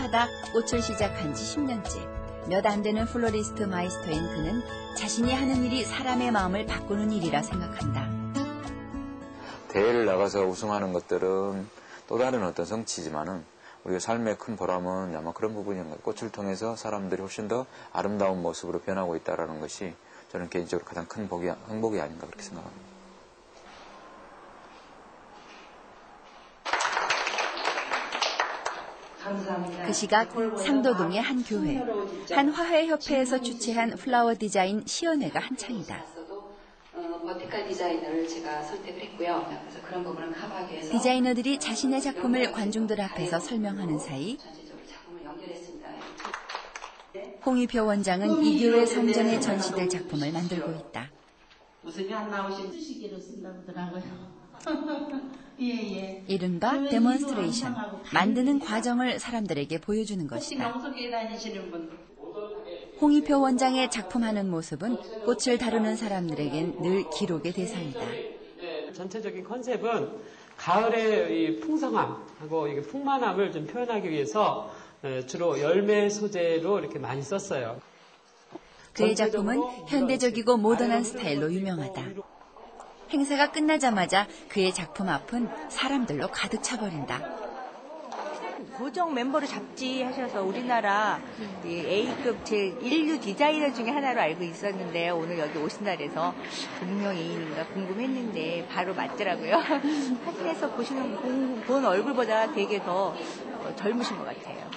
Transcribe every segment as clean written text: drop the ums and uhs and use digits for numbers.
하다 꽃을 시작한 지 10년째. 몇 안 되는 플로리스트 마이스터인 그는 자신이 하는 일이 사람의 마음을 바꾸는 일이라 생각한다. 대회를 나가서 우승하는 것들은 또 다른 어떤 성취지만은 우리가 삶의 큰 보람은 아마 그런 부분인 것 같아요. 꽃을 통해서 사람들이 훨씬 더 아름다운 모습으로 변하고 있다는 것이 저는 개인적으로 가장 큰 행복이 아닌가 그렇게 생각합니다. 그 시각 상도동의 한 교회, 한 화훼협회에서 주최한 플라워 디자인 시연회가 한창이다. 버티컬 디자인을 제가 선택을 했고요. 그래서 그런 부분을 커버하기 위해서 디자이너들이 자신의 작품을 관중들 앞에서 설명하는 사이 홍위표 원장은 이 교회 성전에 전시될 작품을 만들고 있다. 웃음이 안 나오신 쓰시기로 쓴다고 하더라고요. 예. 이른바 데몬스트레이션, 만드는 과정을 사람들에게 보여주는 것이다. 명석에 다니시는 분. 홍위표 원장의 작품하는 모습은 꽃을 다루는 사람들에겐 늘 기록의 대상이다. 전체적인 컨셉은 가을의 이 풍성함하고 이게 풍만함을 좀 표현하기 위해서 주로 열매 소재로 이렇게 많이 썼어요. 그의 작품은 현대적이고 모던한 스타일로 유명하다. 행사가 끝나자마자 그의 작품 앞은 사람들로 가득 차버린다. 고정 멤버를 잡지 하셔서 우리나라 A급 제1류 디자이너 중에 하나로 알고 있었는데 오늘 여기 오신다 그래서 분명히가 궁금했는데 바로 맞더라고요. 사진에서 본 얼굴보다 되게 더 젊으신 것 같아요.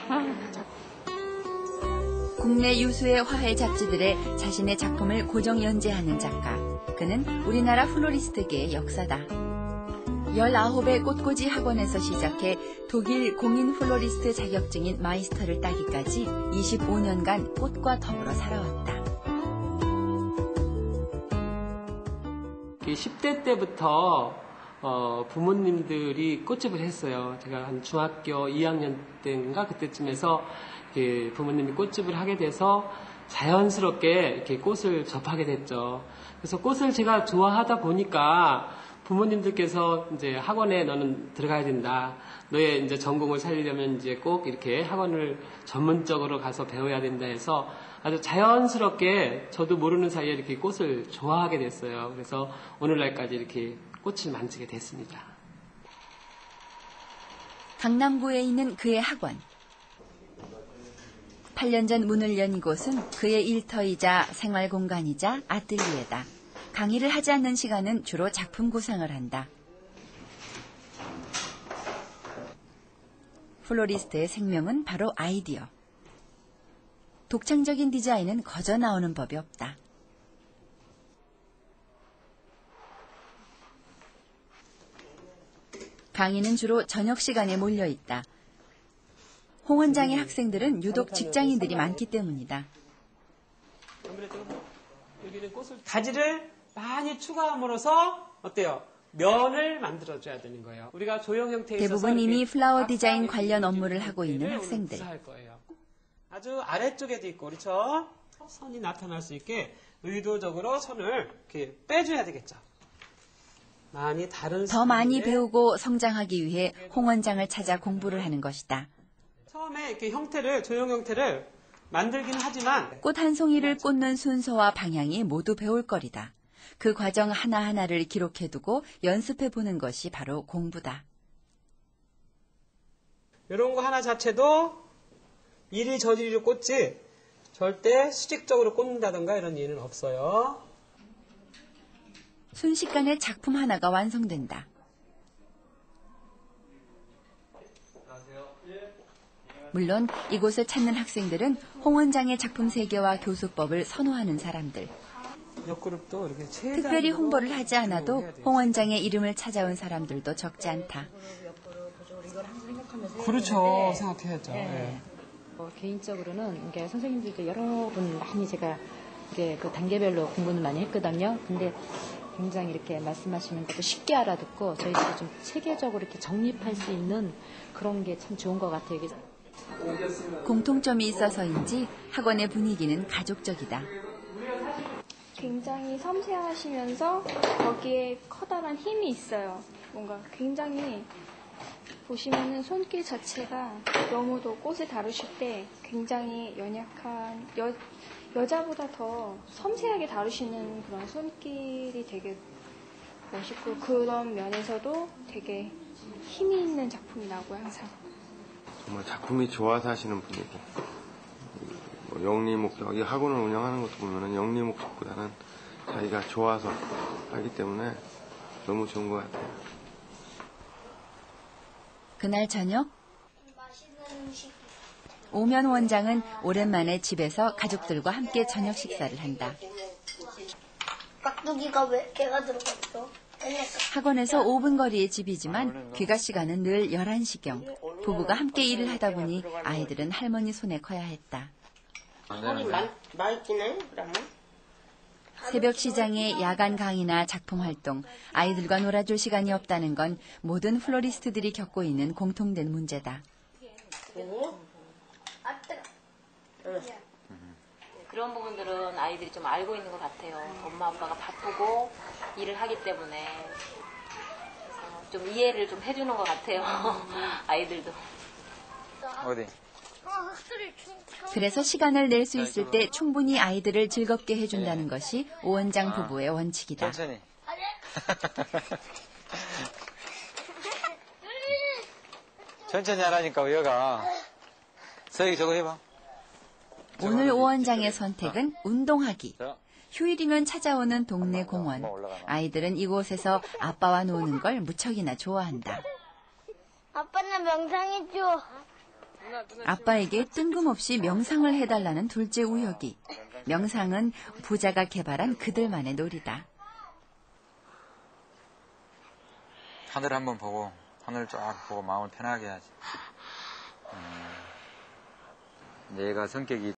국내 유수의 화훼 잡지들에 자신의 작품을 고정 연재하는 작가. 그는 우리나라 플로리스트계의 역사다. 19의 꽃꽂이 학원에서 시작해 독일 공인 플로리스트 자격증인 마이스터를 따기까지 25년간 꽃과 더불어 살아왔다. 10대 때부터 부모님들이 꽃집을 했어요. 제가 한 중학교 2학년 때인가 그때쯤에서 부모님이 꽃집을 하게 돼서 자연스럽게 이렇게 꽃을 접하게 됐죠. 그래서 꽃을 제가 좋아하다 보니까 부모님들께서 이제 학원에 너는 들어가야 된다. 너의 이제 전공을 살리려면 이제 꼭 이렇게 학원을 전문적으로 가서 배워야 된다 해서 아주 자연스럽게 저도 모르는 사이에 이렇게 꽃을 좋아하게 됐어요. 그래서 오늘날까지 이렇게 꽃을 만지게 됐습니다. 강남구에 있는 그의 학원. 8년 전 문을 연 이곳은 그의 일터이자 생활 공간이자 아뜰리에다. 강의를 하지 않는 시간은 주로 작품 구상을 한다. 플로리스트의 생명은 바로 아이디어. 독창적인 디자인은 거저 나오는 법이 없다. 강의는 주로 저녁 시간에 몰려 있다. 홍 원장의 학생들은 유독 직장인들이 많기 때문이다. 가지를 많이 추가함으로써 어때요? 면을 만들어줘야 되는 거예요. 우리가 조형 형태에 있어서 대부분 이미 플라워 디자인 관련 업무를 하고 있는 학생들. 아주 아래쪽에도 있고 그렇죠? 선이 나타날 수 있게 의도적으로 선을 이렇게 빼줘야 되겠죠. 더 많이 배우고 성장하기 위해 홍 원장을 찾아 공부를 하는 것이다. 처음에 이렇게 조형 형태를 만들긴 하지만 꽃 한 송이를 꽂는 순서와 방향이 모두 배울 거리다. 그 과정 하나하나를 기록해두고 연습해보는 것이 바로 공부다. 이런 거 하나 자체도 이리저리로 꽂지 절대 수직적으로 꽂는다던가 이런 예는 없어요. 순식간에 작품 하나가 완성된다. 물론 이곳을 찾는 학생들은 홍 원장의 작품 세계와 교수법을 선호하는 사람들. 옆그룹도 이렇게 특별히 홍보를 하지 않아도 홍 원장의 이름을 찾아온 사람들도 적지 않다. 그렇죠. 생각해야죠. 네. 개인적으로는 이게 선생님들도 여러 분 많이 제가 이게 그 단계별로 공부는 많이 했거든요. 근데 굉장히 이렇게 말씀하시는 것도 쉽게 알아듣고 저희들이 좀 체계적으로 이렇게 정립할 수 있는 그런 게 참 좋은 것 같아요. 공통점이 있어서인지 학원의 분위기는 가족적이다. 굉장히 섬세하시면서 거기에 커다란 힘이 있어요. 뭔가 굉장히 보시면은 손길 자체가 너무도 꽃을 다루실 때 굉장히 연약한 여자보다 더 섬세하게 다루시는 그런 손길이 되게 멋있고 그런 면에서도 되게 힘이 있는 작품이라고 항상. 정말 작품이 좋아서 하시는 분이고 뭐 영리 목적, 이 학원을 운영하는 것도 보면은 영리 목적보다는 자기가 좋아서 하기 때문에 너무 좋은 것 같아요. 그날 저녁 오면 원장은 오랜만에 집에서 가족들과 함께 저녁 식사를 한다. 깍두기가 왜 개가 들어갔어? 학원에서 5분 거리의 집이지만 귀가 시간은 늘 11시경. 부부가 함께 일을 하다 보니 아이들은 할머니 손에 커야 했다. 살이 많이 찌네, 그러면? 새벽 시장의 야간 강의나 작품 활동, 아이들과 놀아줄 시간이 없다는 건 모든 플로리스트들이 겪고 있는 공통된 문제다. 그런 부분들은 아이들이 좀 알고 있는 것 같아요. 엄마 아빠가 바쁘고 일을 하기 때문에 좀 이해를 좀 해주는 것 같아요. 아이들도. 어디? 그래서 시간을 낼 수 있을 때 충분히 아이들을 즐겁게 해준다는 것이 오 원장 부부의 원칙이다. 천천히. 천천히 하라니까 여가. 서희 저거 해봐. 오늘 오 원장의 선택은 운동하기. 휴일이면 찾아오는 동네 공원. 아이들은 이곳에서 아빠와 노는 걸 무척이나 좋아한다. 아빠는 명상해줘. 아빠에게 뜬금없이 명상을 해달라는 둘째 우혁이. 명상은 부자가 개발한 그들만의 놀이다. 하늘 한번 보고 하늘 쫙 보고 마음을 편하게 해야지. 얘가 성격이